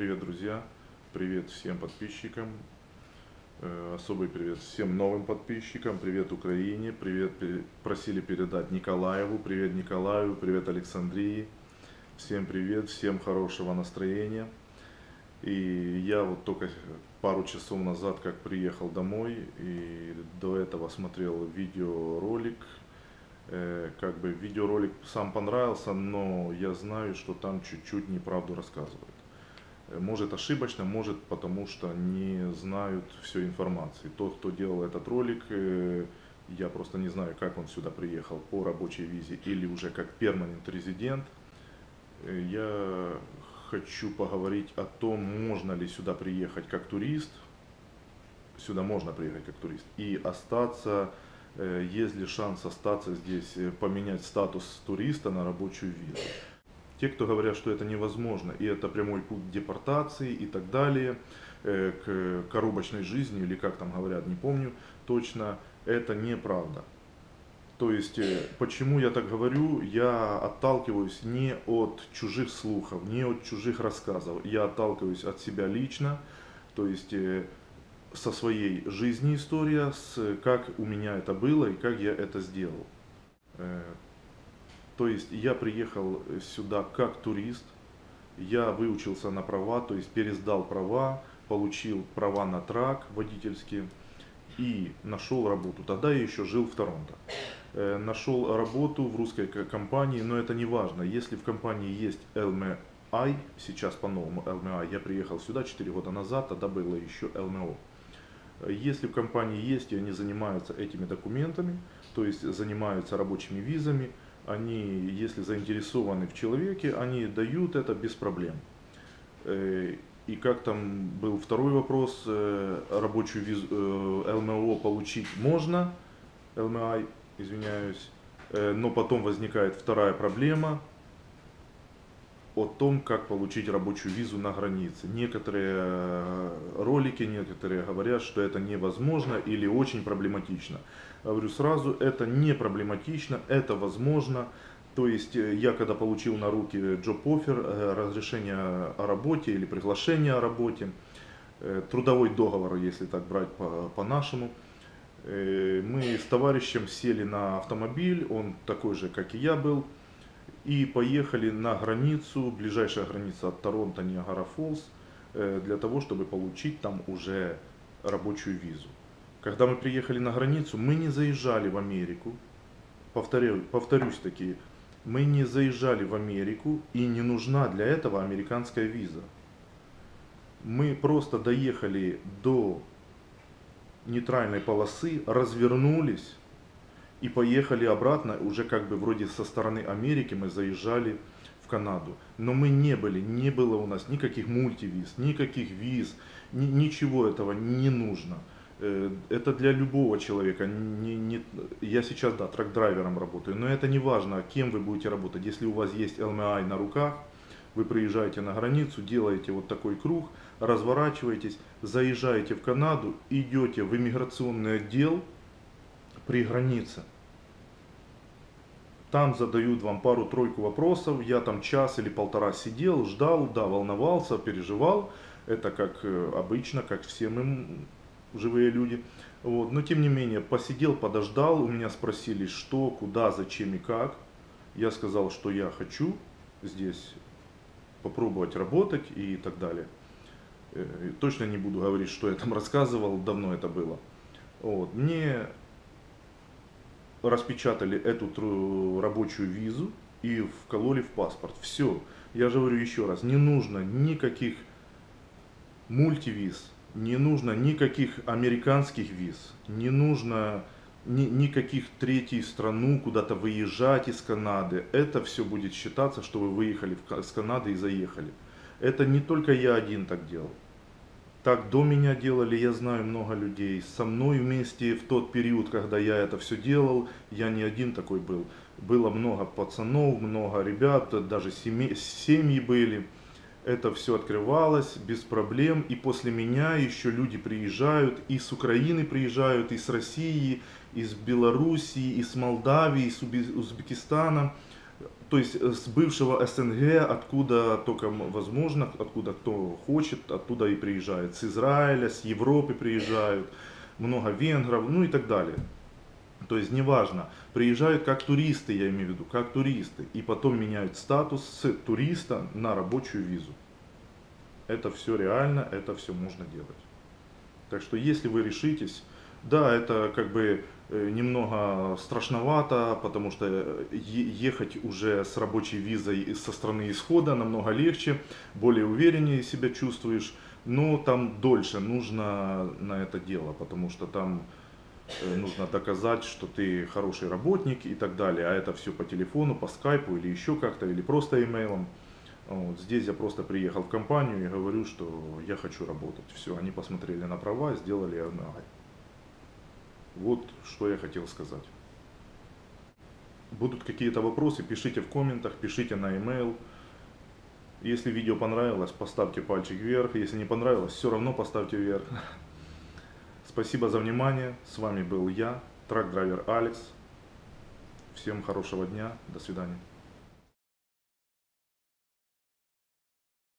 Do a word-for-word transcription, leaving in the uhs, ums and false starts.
Привет, друзья! Привет всем подписчикам! Э, Особый привет всем новым подписчикам! Привет Украине! Привет пе- просили передать Николаеву! Привет Николаю! Привет Александрии! Всем привет! Всем хорошего настроения! И я вот только пару часов назад как приехал домой, и до этого смотрел видеоролик. Э, Как бы видеоролик сам понравился, но я знаю, что там чуть-чуть неправду рассказывают. Э, Может ошибочно, может потому что не знают всей информации. Тот, кто делал этот ролик, э, я просто не знаю, как он сюда приехал, по рабочей визе или уже как перманент резидент. Э, Я хочу поговорить о том, можно ли сюда приехать как турист, сюда можно приехать как турист, и остаться, э, есть ли шанс остаться здесь, э, поменять статус туриста на рабочую визу. Те, кто говорят, что это невозможно, и это прямой путь к депортации и так далее, э, к коробочной жизни, или как там говорят, не помню точно, это неправда. То есть, э, почему я так говорю, я отталкиваюсь не от чужих слухов, не от чужих рассказов, я отталкиваюсь от себя лично, то есть э, со своей жизни история, с как у меня это было и как я это сделал. Э, То есть я приехал сюда как турист, я выучился на права, то есть пересдал права, получил права на трак водительские и нашел работу. Тогда я еще жил в Торонто. Э, Нашел работу в русской к- компании, но это не важно. Если в компании есть эл эм ай, сейчас по-новому эл эм ай, я приехал сюда четыре года назад, тогда было еще эл эм о. Если в компании есть и они занимаются этими документами, то есть занимаются рабочими визами, они, если заинтересованы в человеке, они дают это без проблем. Э, И как там был второй вопрос, э, рабочую визу э, эл эм о получить можно, эл эм ай, извиняюсь, э, но потом возникает вторая проблема о том, как получить рабочую визу на границе. Некоторые э, ролики, некоторые говорят, что это невозможно или очень проблематично. Говорю сразу, это не проблематично, это возможно. То есть э, я когда получил на руки job offer, разрешение о работе или приглашение о работе, э, трудовой договор, если так брать по- по-нашему, э, мы с товарищем сели на автомобиль, он такой же, как и я был, и поехали на границу, ближайшая граница от Торонто, Ниагара-Фоллс, для того, чтобы получить там уже рабочую визу. Когда мы приехали на границу, мы не заезжали в Америку, повторю, повторюсь таки, мы не заезжали в Америку, и не нужна для этого американская виза. Мы просто доехали до нейтральной полосы, развернулись и поехали обратно, уже как бы вроде со стороны Америки мы заезжали в Канаду. Но мы не были, не было у нас никаких мультивиз, никаких виз, ни, ничего этого не нужно. Э, Это для любого человека. Не, не, я сейчас, да, трак-драйвером работаю, но это не важно, кем вы будете работать. Если у вас есть эл эм ай на руках, вы приезжаете на границу, делаете вот такой круг, разворачиваетесь, заезжаете в Канаду, идете в иммиграционный отдел при границе. Там задают вам пару-тройку вопросов, я там час или полтора сидел, ждал, да, волновался, переживал, это как э, обычно, как все мы живые люди. Вот. Но тем не менее, посидел, подождал, у меня спросили, что, куда, зачем и как. Я сказал, что я хочу здесь попробовать работать и так далее. Э, Точно не буду говорить, что я там рассказывал, давно это было. Вот. Мне распечатали эту тру- рабочую визу и вкололи в паспорт. Все. Я же говорю еще раз, не нужно никаких мультивиз, не нужно никаких американских виз, не нужно ни, никаких третьей страну куда-то выезжать из Канады. Это все будет считаться, что вы выехали в Ка- с Канады и заехали. Это не только я один так делал. Так до меня делали, я знаю много людей. Со мной вместе в тот период, когда я это все делал, я не один такой был. Было много пацанов, много ребят, даже семьи, семьи были. Это все открывалось без проблем. И после меня еще люди приезжают, и с Украины приезжают, и с России, из Белоруссии, из Молдавии, из Узбекистана. То есть с бывшего СНГ, откуда только возможно, откуда кто хочет, оттуда и приезжает. С Израиля, с Европы приезжают, много венгров, ну и так далее. То есть неважно, приезжают как туристы, я имею в виду, как туристы, и потом меняют статус с туриста на рабочую визу. Это все реально, это все можно делать. Так что если вы решитесь, да, это как бы немного страшновато, потому что ехать уже с рабочей визой со страны исхода намного легче, более увереннее себя чувствуешь, но там дольше нужно на это дело, потому что там нужно доказать, что ты хороший работник и так далее, а это все по телефону, по скайпу или еще как-то, или просто имейлом. Вот здесь я просто приехал в компанию и говорю, что я хочу работать. Все, они посмотрели на права, сделали эн ай. Вот что я хотел сказать. Будут какие-то вопросы, пишите в комментах, пишите на e-mail. Если видео понравилось, поставьте пальчик вверх. Если не понравилось, все равно поставьте вверх. Спасибо за внимание. С вами был я, трак-драйвер Алекс. Всем хорошего дня. До свидания.